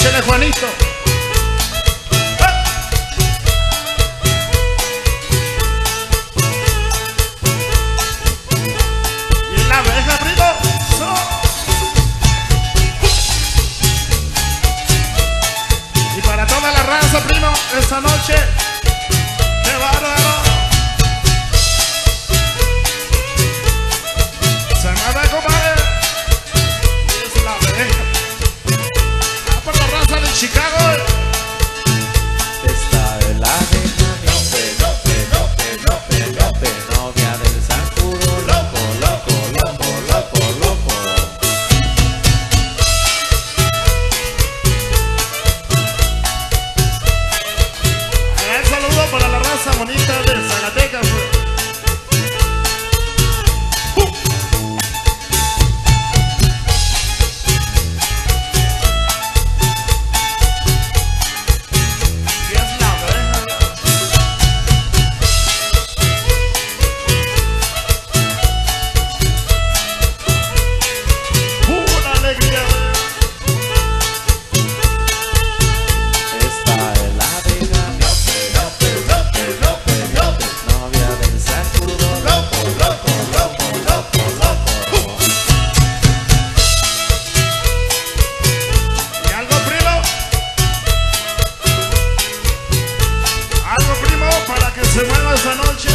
Échale, Juanito. Y la abeja, primo. Y para toda la raza, primo, esta noche, qué bárbaro. Se me ve, compadre. Y es la abeja. Ah, por la raza de Chicago. Esta es la abeja miope, novia del zancudo, loco, loco, loco, loco, loco. Un saludo para la raza bonita de Zacatecas. Y es la abeja. Una alegría. Esta es la abeja miope, novia del zancudo, loco, loco, loco, loco, loco. ¿Y algo, primo? Algo, primo, para que se mueva esta noche.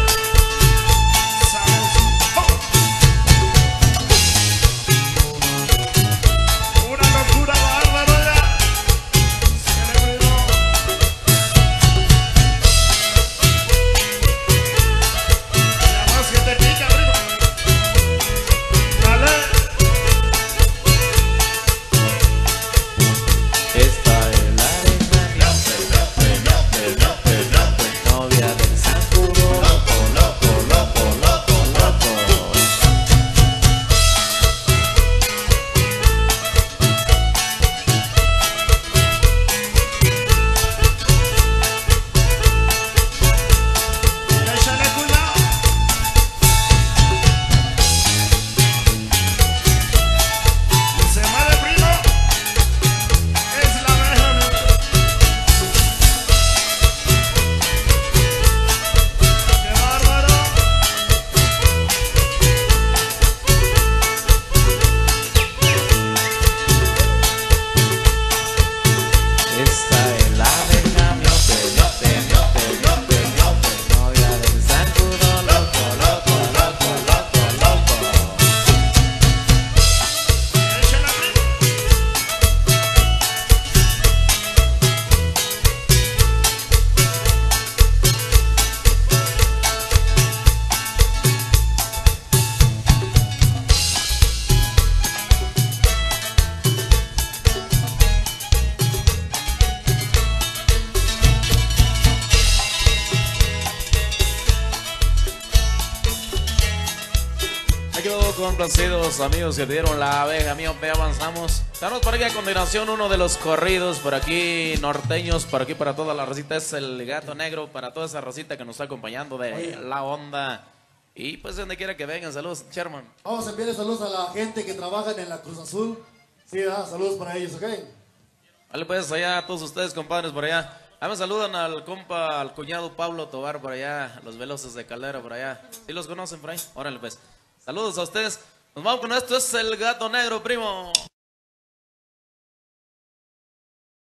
Una locura bárbara ya. Se le brindó. Ya más que te pica, primo. Dale. Esta es la abeja miope, novia del zancudo, loco, loco, loco, loco, loco. Échale cuidado. Se mueve, primo. Es la abeja. ¡Qué bárbaro! Esta es la abeja miope, novia del zancudo, loco, loco, loco, loco, loco. Échale, primo. Me quedo complacidos, amigos que dieron la abeja miope. Avanzamos. Estamos por aquí a continuación uno de los corridos por aquí norteños, por aquí para toda la racita. Es el Gato Negro para toda esa racita que nos está acompañando de La Onda. Y pues donde quiera que vengan, saludos, Sherman. Vamos a enviarle saludos a la gente que trabaja en la Cruz Azul. Sí, saludos para ellos, ¿ok? Vale, pues allá a todos ustedes, compadres, por allá. Ahí me saludan al compa, al cuñado Pablo Tobar por allá, los Veloces de Caldera por allá. ¿Sí los conocen por ahí? Órale, pues. Saludos a ustedes. Nos vamos con esto, es el Gato Negro, primo.